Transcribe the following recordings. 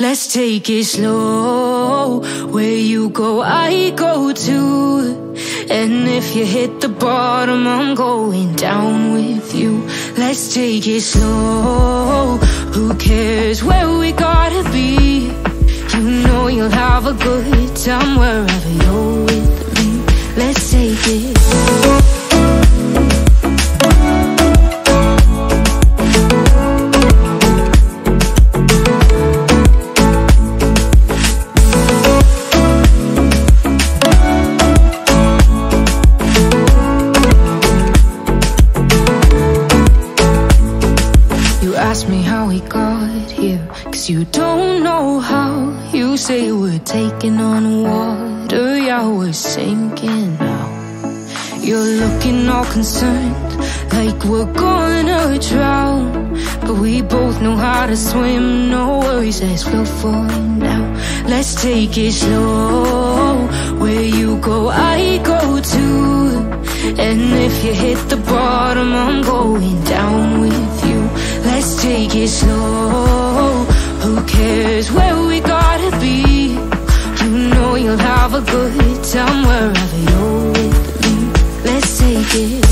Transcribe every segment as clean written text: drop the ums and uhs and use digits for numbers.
Let's take it slow. Where you go, I go too. And if you hit the bottom, I'm going down with you. Let's take it slow. Who cares where we gotta be? You know you'll have a good time wherever you're with me. Let's take it. Ask me how we got here, 'cause you don't know how. You say we're taking on water, yeah, we're sinking now. You're looking all concerned, like we're gonna drown. But we both know how to swim, no worries, let's float for now. Let's take it slow. Where you go, I go too. And if you hit the bottom, I'm going down with you. Let's take it slow. Who cares where we gotta be? You know you'll have a good time wherever you're with me. Let's take it.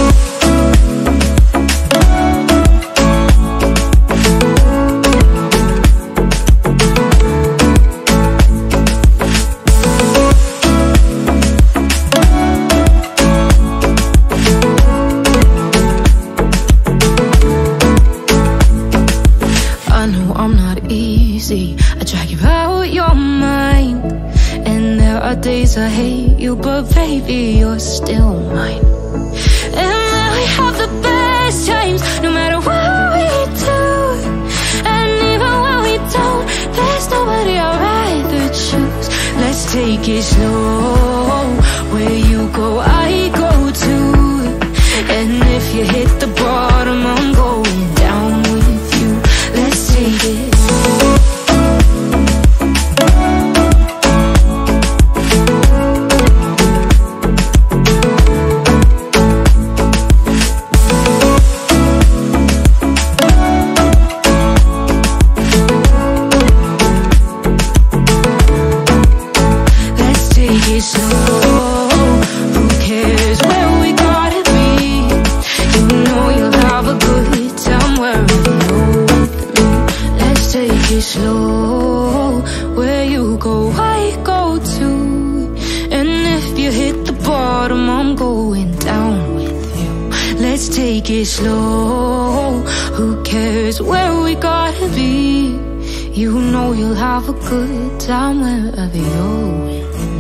I drag you out your mind, and there are days I hate you, but baby, you're still mine. And now we have the best times, no matter what we do. And even when we don't, there's nobody I'd rather choose. Let's take it slow. Where you go, I go too. And if you hit the bottom, I'm going down with you. Let's take it. Slow, where you go, I go too. And if you hit the bottom, I'm going down with you. Let's take it slow. Who cares where we gotta be? You know you'll have a good time wherever you're with me.